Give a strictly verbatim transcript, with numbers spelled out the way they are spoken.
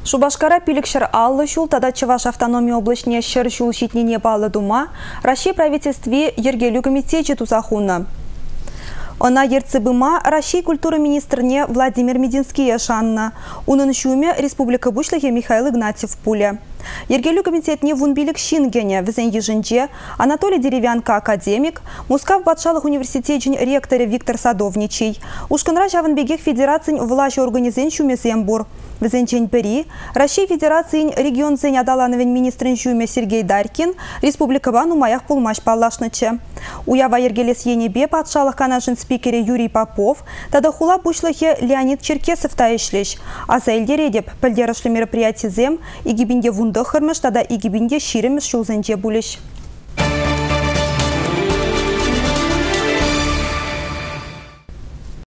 Шубашкара пиликшер аллы шул, тада Чуваш автономия облачне шыр шул щитнине балы дума, Россия правительстве ергелю комитете тузахуна. Она ерцебыма Россия культуры министрне Владимир Мединский шанна. Унын шуме Республика Бушлахе Михаил Игнатьев пуля. Ергелю комитетне вунбилик шингене везен ежинже Анатолий Деревянко академик, Мускав Батшалых университетен ректоре Виктор Садовничий, Ушканра Жаванбегех федераций власть организен шуме зембур. Везенчен пери, Россия Федерации регион зень адалановен министрен шуме Сергей Дарькин, Республика Бану маях пулмаш палашныче. Уява ергелес енебе Батшалых канашин спикере Юрий Попов, тада хула бушлахе Леонид Черкесов таишлеш, а за эльдередеп пельдерашлы мероприятий зем и гибинде вундахармыш, тада и гибинде ширемеш шулзенче булеш.